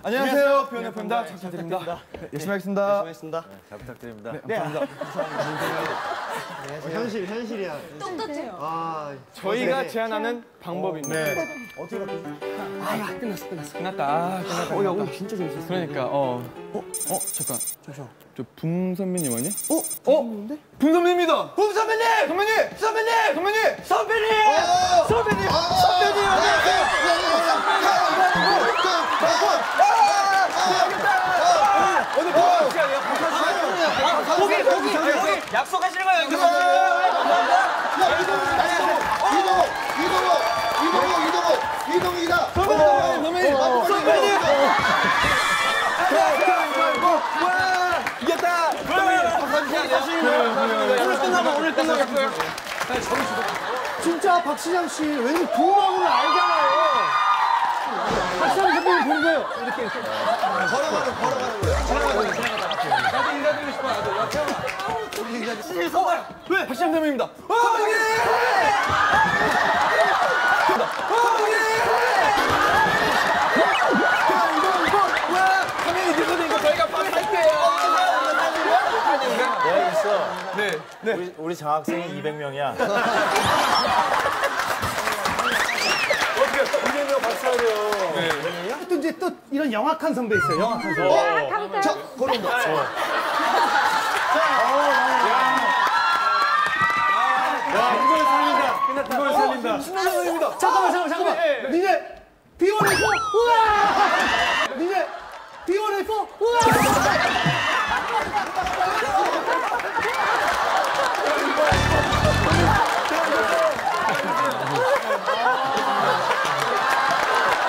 안녕하세요. 비원F입니다. 잘 부탁드립니다. 열심히 하겠습니다. 잘 부탁드립니다. 네, 감사합니다. 현실이야. 똑같아요. 아, 저희가 제안하는 방법입니다. 어떻게 바뀌지? 끝났다. 끝났다. 야, 오늘 진짜 재밌었어. 그러니까, 잠깐. 저 붐 선배님 아니야? 선배님인데? 붐 선배님이다! 붐 선배님! 선배님! 선배님! 선배님! 선배님! 선배님! 선배님! 오늘 박수 시간이에요? 거기! 약속하시는 거예요, 여기서? 이동이다! 선배님! 이겼다! 오늘 끝나겠어요? 진짜 박시장 씨, 왜냐면 부모님을 알잖아요. 박시장 선배님 보는 거예요. 이렇게. 걸어가는 거예요. 나도 인사드리고 싶어, 나도. 왜? 박시영 선배님입니다. 선배님! 선배님 이거 저희가 빵 살게요. 내가 있어. 네. 우리 장학생이 200명이야. 또 이제 또 이런 영악한 선배 있어요. 영악한 선배. 저, 그런다. 이걸 살린다. 신나는 선배님입니다. 잠깐만. 니네 B1A4? 우와! 니네 B1A4? 우와!